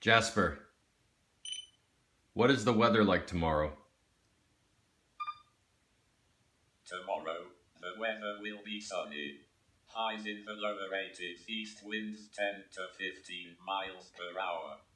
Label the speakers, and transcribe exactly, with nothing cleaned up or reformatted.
Speaker 1: Jasper, what is the weather like tomorrow?
Speaker 2: Tomorrow, the weather will be sunny. Highs in the lower eighties, east winds ten to fifteen miles per hour.